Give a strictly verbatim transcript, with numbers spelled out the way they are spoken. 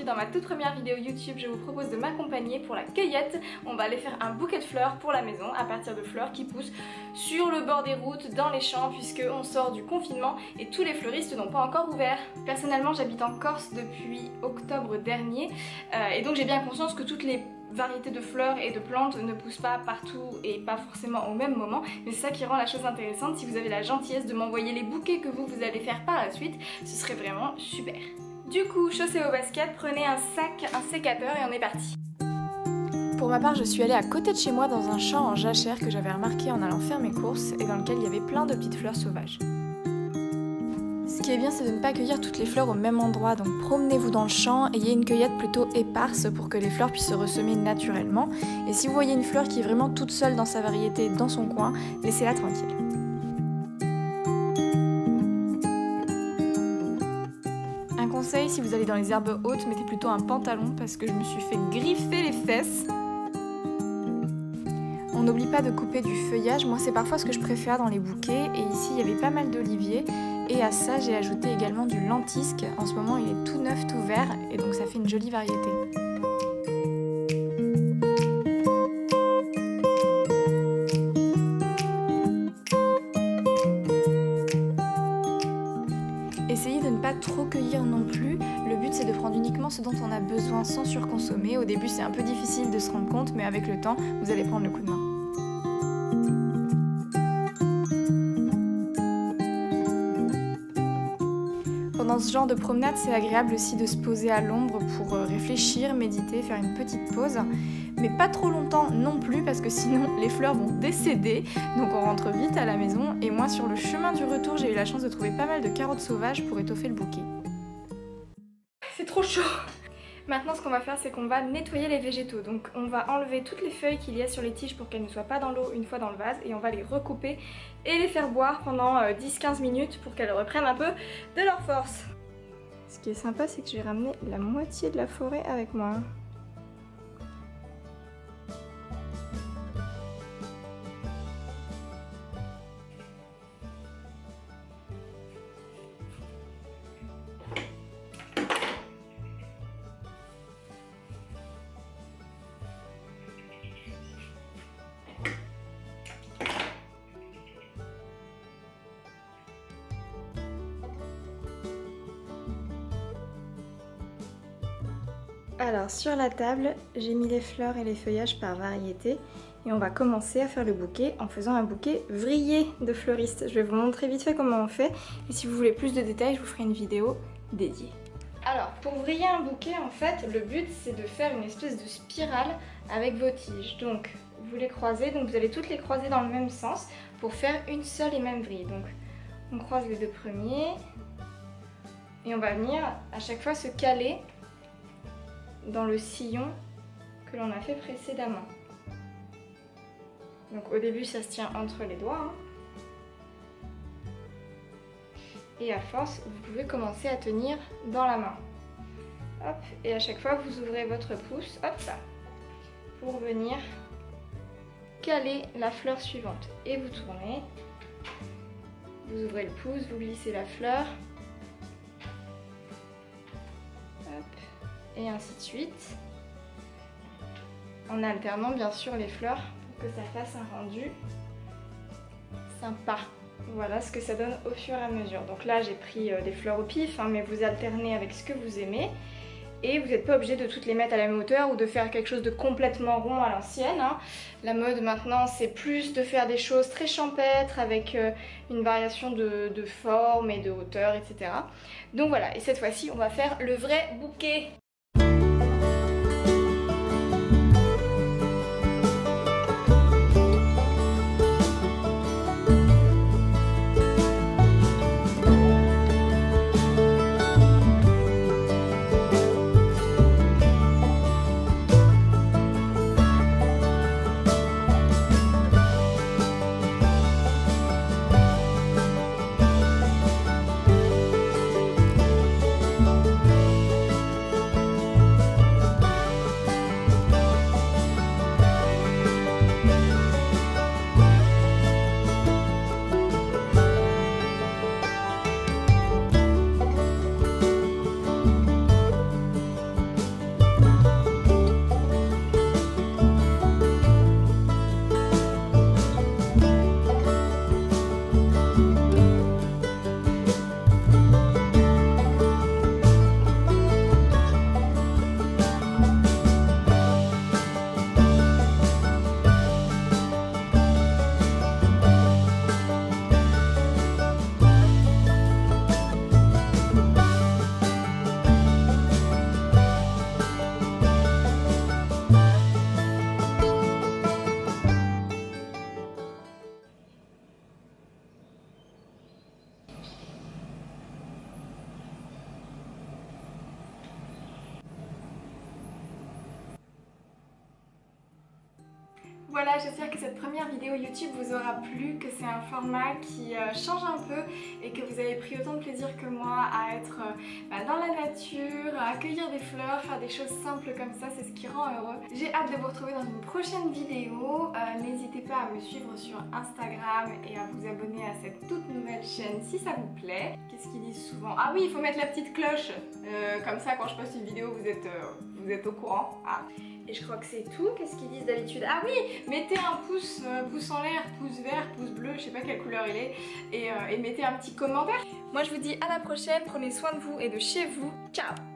aujourd'hui dans ma toute première vidéo YouTube, je vous propose de m'accompagner pour la cueillette. On va aller faire un bouquet de fleurs pour la maison à partir de fleurs qui poussent sur le bord des routes, dans les champs, puisque on sort du confinement et tous les fleuristes n'ont pas encore ouvert. Personnellement, j'habite en Corse depuis octobre dernier euh, et donc j'ai bien conscience que toutes les variétés de fleurs et de plantes ne poussent pas partout et pas forcément au même moment, mais c'est ça qui rend la chose intéressante. Si vous avez la gentillesse de m'envoyer les bouquets que vous, vous allez faire par la suite, ce serait vraiment super. Du coup, chaussez vos baskets, prenez un sac, un sécateur et on est parti. Pour ma part, je suis allée à côté de chez moi dans un champ en jachère que j'avais remarqué en allant faire mes courses et dans lequel il y avait plein de petites fleurs sauvages. Ce qui est bien, c'est de ne pas cueillir toutes les fleurs au même endroit, donc promenez-vous dans le champ, ayez une cueillette plutôt éparse pour que les fleurs puissent se ressemer naturellement. Et si vous voyez une fleur qui est vraiment toute seule dans sa variété, dans son coin, laissez-la tranquille. Un conseil, si vous allez dans les herbes hautes, mettez plutôt un pantalon parce que je me suis fait griffer les fesses. On n'oublie pas de couper du feuillage, moi c'est parfois ce que je préfère dans les bouquets, et ici il y avait pas mal d'oliviers. Et à ça, j'ai ajouté également du lentisque. En ce moment, il est tout neuf, tout vert, et donc ça fait une jolie variété. Essayez de ne pas trop cueillir non plus. Le but, c'est de prendre uniquement ce dont on a besoin sans surconsommer. Au début, c'est un peu difficile de se rendre compte, mais avec le temps, vous allez prendre le coup de main. Pendant ce genre de promenade, c'est agréable aussi de se poser à l'ombre pour réfléchir, méditer, faire une petite pause. Mais pas trop longtemps non plus parce que sinon les fleurs vont décéder. Donc on rentre vite à la maison. Et moi sur le chemin du retour, j'ai eu la chance de trouver pas mal de carottes sauvages pour étoffer le bouquet. C'est trop chaud! Maintenant, ce qu'on va faire, c'est qu'on va nettoyer les végétaux. Donc on va enlever toutes les feuilles qu'il y a sur les tiges pour qu'elles ne soient pas dans l'eau une fois dans le vase, et on va les recouper et les faire boire pendant dix à quinze minutes pour qu'elles reprennent un peu de leur force. Ce qui est sympa, c'est que j'ai ramené la moitié de la forêt avec moi. Alors sur la table, j'ai mis les fleurs et les feuillages par variété et on va commencer à faire le bouquet en faisant un bouquet vrillé de fleuriste. Je vais vous montrer vite fait comment on fait et si vous voulez plus de détails, je vous ferai une vidéo dédiée. Alors pour vriller un bouquet, en fait, le but c'est de faire une espèce de spirale avec vos tiges. Donc vous les croisez, donc vous allez toutes les croiser dans le même sens pour faire une seule et même vrille. Donc on croise les deux premiers et on va venir à chaque fois se caler dans le sillon que l'on a fait précédemment. Donc au début ça se tient entre les doigts hein. Et à force vous pouvez commencer à tenir dans la main. Hop, et à chaque fois vous ouvrez votre pouce, hop là, pour venir caler la fleur suivante. Et vous tournez, vous ouvrez le pouce, vous glissez la fleur. Et ainsi de suite, en alternant bien sûr les fleurs pour que ça fasse un rendu sympa. Voilà ce que ça donne au fur et à mesure. Donc là j'ai pris des fleurs au pif, hein, mais vous alternez avec ce que vous aimez. Et vous n'êtes pas obligé de toutes les mettre à la même hauteur ou de faire quelque chose de complètement rond à l'ancienne. Hein. La mode maintenant c'est plus de faire des choses très champêtres avec euh, une variation de, de forme et de hauteur, et cetera. Donc voilà, et cette fois-ci on va faire le vrai bouquet. voilà, j'espère que cette première vidéo YouTube vous aura plu, que c'est un format qui euh, change un peu et que vous avez pris autant de plaisir que moi à être euh, bah, dans la nature, à accueillir des fleurs, faire des choses simples comme ça, c'est ce qui rend heureux. J'ai hâte de vous retrouver dans une prochaine vidéo. Euh, N'hésitez pas à me suivre sur Instagram et à vous abonner à cette toute nouvelle chaîne si ça vous plaît. Qu'est-ce qu'ils disent souvent? Ah oui, il faut mettre la petite cloche, euh, comme ça quand je poste une vidéo vous êtes, euh, vous êtes au courant. Ah. Et je crois que c'est tout. Qu'est-ce qu'ils disent d'habitude? Ah oui, mettez un pouce, euh, pouce en l'air, pouce vert, pouce bleu, je sais pas quelle couleur il est, et, euh, et mettez un petit commentaire. Moi je vous dis à la prochaine, prenez soin de vous et de chez vous. Ciao!